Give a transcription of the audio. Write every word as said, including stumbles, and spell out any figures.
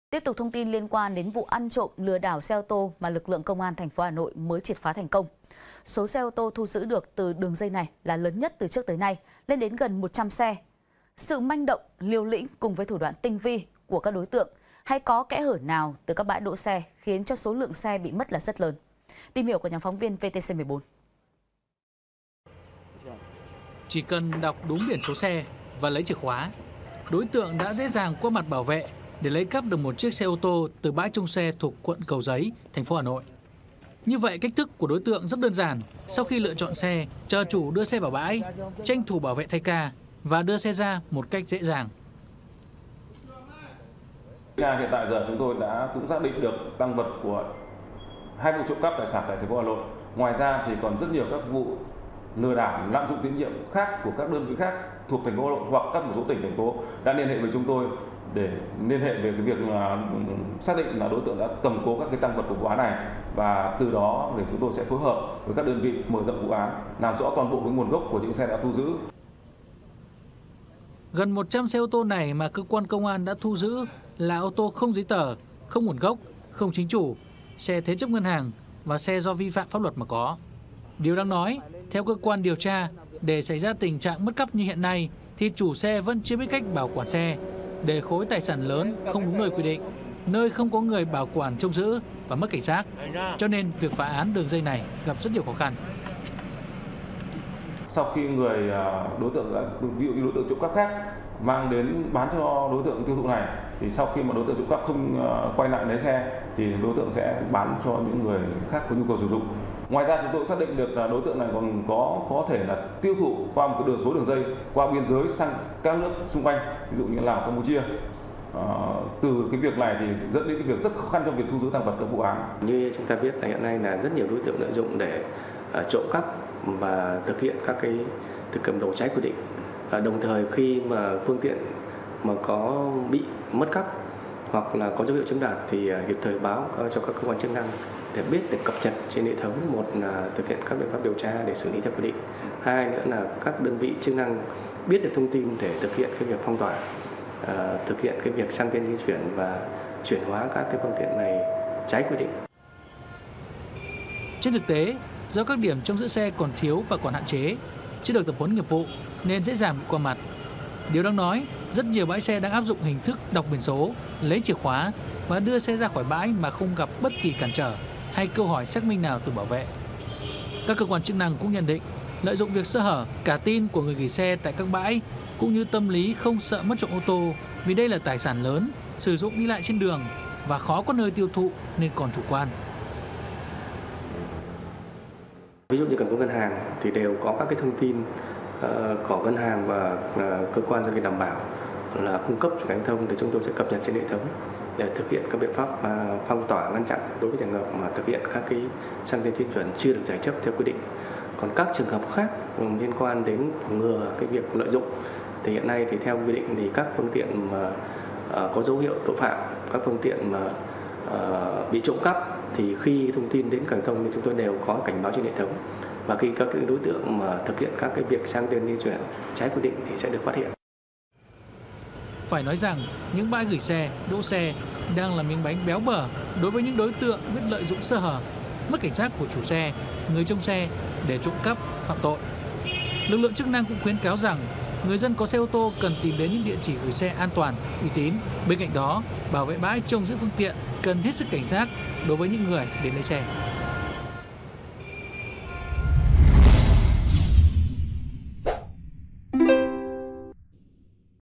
Tiếp tục thông tin liên quan đến vụ ăn trộm lừa đảo xe ô tô mà lực lượng công an thành phố Hà Nội mới triệt phá thành công. Số xe ô tô thu giữ được từ đường dây này là lớn nhất từ trước tới nay, lên đến gần một trăm xe. Sự manh động, liều lĩnh cùng với thủ đoạn tinh vi của các đối tượng hay có kẽ hở nào từ các bãi đỗ xe khiến cho số lượng xe bị mất là rất lớn. Tìm hiểu của nhóm phóng viên vê tê xê mười bốn. Chỉ cần đọc đúng biển số xe và lấy chìa khóa, đối tượng đã dễ dàng qua mặt bảo vệ để lấy cắp được một chiếc xe ô tô từ bãi trông xe thuộc quận Cầu Giấy, thành phố Hà Nội. Như vậy, cách thức của đối tượng rất đơn giản. Sau khi lựa chọn xe, chờ chủ đưa xe vào bãi, tranh thủ bảo vệ thay ca và đưa xe ra một cách dễ dàng. Hiện tại giờ chúng tôi đã cũng xác định được tăng vật của hai vụ trộm cắp tài sản tại thành phố Hà Nội. Ngoài ra thì còn rất nhiều các vụ lừa đảo, lạm dụng tín nhiệm khác của các đơn vị khác thuộc thành phố Hà Nội hoặc các một số tỉnh thành phố đã liên hệ với chúng tôi để liên hệ về cái việc là xác định là đối tượng đã cầm cố các cái tăng vật của vụ án này, và từ đó để chúng tôi sẽ phối hợp với các đơn vị mở rộng vụ án, làm rõ toàn bộ cái nguồn gốc của những xe đã thu giữ. Gần một trăm xe ô tô này mà cơ quan công an đã thu giữ là ô tô không giấy tờ, không nguồn gốc, không chính chủ, xe thế chấp ngân hàng và xe do vi phạm pháp luật mà có. Điều đáng nói, theo cơ quan điều tra, để xảy ra tình trạng mất cắp như hiện nay thì chủ xe vẫn chưa biết cách bảo quản xe, để khối tài sản lớn không đúng nơi quy định, nơi không có người bảo quản trông giữ và mất cảnh giác. Cho nên việc phá án đường dây này gặp rất nhiều khó khăn. Sau khi người đối tượng đã, ví dụ như đối tượng trộm cắp khác mang đến bán cho đối tượng tiêu thụ này, thì sau khi mà đối tượng trộm cắp không quay lại lấy xe thì đối tượng sẽ bán cho những người khác có nhu cầu sử dụng. Ngoài ra chúng tôi xác định được là đối tượng này còn có có thể là tiêu thụ qua một cái đường số đường dây qua biên giới sang các nước xung quanh, ví dụ như Lào, Campuchia. À, từ cái việc này thì dẫn đến cái việc rất khó khăn trong việc thu giữ tăng vật các vụ án. Như chúng ta biết là hiện nay là rất nhiều đối tượng lợi dụng để uh, trộm cắp và thực hiện các cái thực cầm đồ trái quy định. À, đồng thời khi mà phương tiện mà có bị mất cắp hoặc là có dấu hiệu chiếm đoạt thì uh, kịp thời báo cho các cơ quan chức năng để biết, để cập nhật trên hệ thống. Một là thực hiện các biện pháp điều tra để xử lý theo quy định, hai nữa là các đơn vị chức năng biết được thông tin để thực hiện cái việc phong tỏa, uh, thực hiện cái việc sang tên di chuyển và chuyển hóa các cái phương tiện này trái quy định. Trên thực tế, do các điểm trông giữ xe còn thiếu và còn hạn chế, chưa được tập huấn nghiệp vụ nên dễ dàng bị qua mặt. Điều đáng nói, rất nhiều bãi xe đang áp dụng hình thức đọc biển số, lấy chìa khóa và đưa xe ra khỏi bãi mà không gặp bất kỳ cản trở hay câu hỏi xác minh nào từ bảo vệ. Các cơ quan chức năng cũng nhận định, lợi dụng việc sơ hở, cả tin của người gửi xe tại các bãi cũng như tâm lý không sợ mất trộm ô tô vì đây là tài sản lớn, sử dụng đi lại trên đường và khó có nơi tiêu thụ nên còn chủ quan. Ví dụ như cần có ngân hàng thì đều có các cái thông tin uh, của ngân hàng và uh, cơ quan doanh nghiệp đảm bảo là cung cấp cho cảnh thông, để chúng tôi sẽ cập nhật trên hệ thống để thực hiện các biện pháp uh, phong tỏa, ngăn chặn đối với trường hợp mà thực hiện các cái sang tên chuyên chuẩn chưa được giải chấp theo quy định. Còn các trường hợp khác um, liên quan đến phòng ngừa cái việc lợi dụng thì hiện nay thì theo quy định thì các phương tiện mà uh, có dấu hiệu tội phạm, các phương tiện mà uh, bị trộm cắp thì khi thông tin đến cảng thông thì chúng tôi đều có cảnh báo trên hệ thống, và khi các đối tượng mà thực hiện các cái việc sang tên di chuyển trái quy định thì sẽ được phát hiện. Phải nói rằng những bãi gửi xe, đỗ xe đang là miếng bánh béo bở đối với những đối tượng biết lợi dụng sơ hở, mất cảnh giác của chủ xe, người trông xe để trộm cắp, phạm tội. Lực lượng chức năng cũng khuyến cáo rằng người dân có xe ô tô cần tìm đến những địa chỉ gửi xe an toàn, uy tín. Bên cạnh đó, bảo vệ bãi trông giữ phương tiện cần hết sức cảnh giác đối với những người đến lấy xe.